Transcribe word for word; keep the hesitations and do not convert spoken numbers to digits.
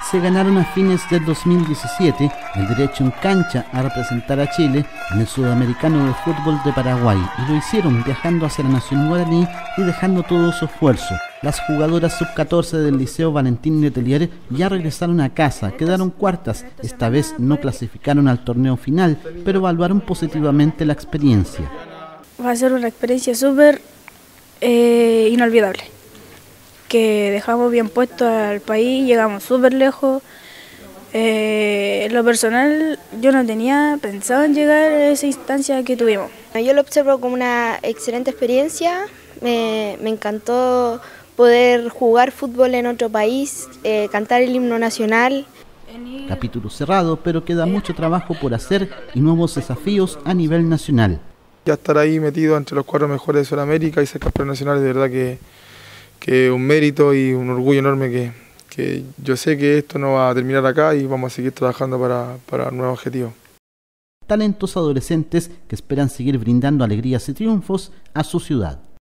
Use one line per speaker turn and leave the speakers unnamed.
se ganaron a fines del dos mil diecisiete el derecho en cancha a representar a Chile en el Sudamericano de Fútbol de Paraguay, y lo hicieron viajando hacia la nación guaraní y dejando todo su esfuerzo. Las jugadoras sub catorce del Liceo Valentín Letelier ya regresaron a casa, quedaron cuartas, esta vez no clasificaron al torneo final, pero evaluaron positivamente la experiencia.
Va a ser una experiencia súper eh, inolvidable, que dejamos bien puesto al país, llegamos súper lejos. Eh, en lo personal, yo no tenía pensado en llegar a esa instancia que tuvimos.
Yo lo observo como una excelente experiencia, me, me encantó poder jugar fútbol en otro país, eh, cantar el himno nacional.
Capítulo cerrado, pero queda mucho trabajo por hacer y nuevos desafíos a nivel nacional.
Ya estar ahí metido entre los cuatro mejores de Sudamérica y ser campeón nacional, de verdad que que un mérito y un orgullo enorme, que, que yo sé que esto no va a terminar acá y vamos a seguir trabajando para, para nuevos objetivos.
Talentos adolescentes que esperan seguir brindando alegrías y triunfos a su ciudad.